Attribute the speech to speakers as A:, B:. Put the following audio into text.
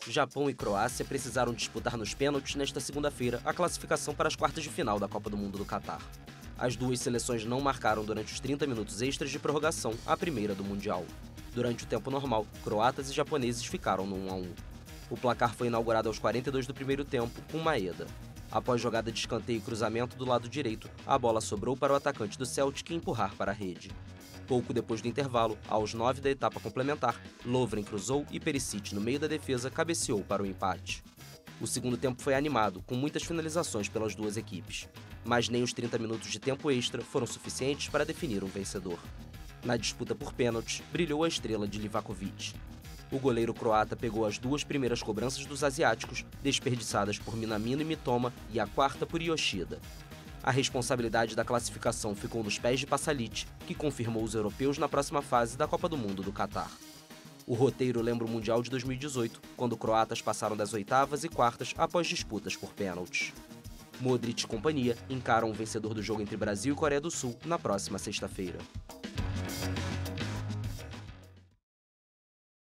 A: Japão e Croácia precisaram disputar nos pênaltis nesta segunda-feira a classificação para as quartas de final da Copa do Mundo do Catar. As duas seleções não marcaram durante os 30 minutos extras de prorrogação, a primeira do Mundial. Durante o tempo normal, croatas e japoneses ficaram no 1-1. O placar foi inaugurado aos 42 do primeiro tempo, com Maeda. Após jogada de escanteio e cruzamento do lado direito, a bola sobrou para o atacante do Celtic empurrar para a rede. Pouco depois do intervalo, aos 9 da etapa complementar, Lovren cruzou e Perisic, no meio da defesa, cabeceou para o empate. O segundo tempo foi animado, com muitas finalizações pelas duas equipes. Mas nem os 30 minutos de tempo extra foram suficientes para definir um vencedor. Na disputa por pênaltis, brilhou a estrela de Livakovic. O goleiro croata pegou as duas primeiras cobranças dos asiáticos, desperdiçadas por Minamino e Mitoma, e a quarta por Yoshida. A responsabilidade da classificação ficou nos pés de Pasalic, que confirmou os europeus na próxima fase da Copa do Mundo do Catar. O roteiro lembra o Mundial de 2018, quando croatas passaram das oitavas e quartas após disputas por pênaltis. Modric e companhia encaram o vencedor do jogo entre Brasil e Coreia do Sul na próxima sexta-feira.